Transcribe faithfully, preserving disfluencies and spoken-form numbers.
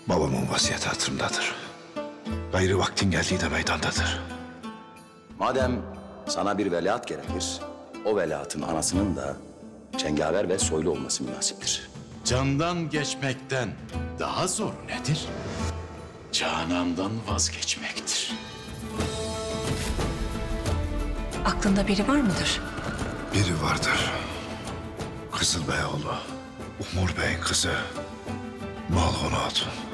Babamın vasiyeti hatırımdadır. Gayrı vaktin geldiği de meydandadır. Madem sana bir veliaht gerekir, o veliahtın anasının da cengaver ve soylu olması münasiptir. Candan geçmekten daha zor nedir? Canandan vazgeçmektir. Aklında biri var mıdır? Biri vardır. Kızılbeyoğlu, Umur Bey'in kızı Malhun Hatun.